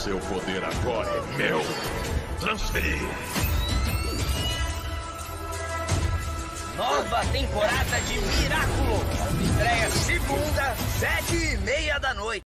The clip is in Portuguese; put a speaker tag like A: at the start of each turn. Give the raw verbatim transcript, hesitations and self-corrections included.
A: seu poder agora é meu. Transferir.
B: Nova temporada de Miraculo. Estreia segunda, sete e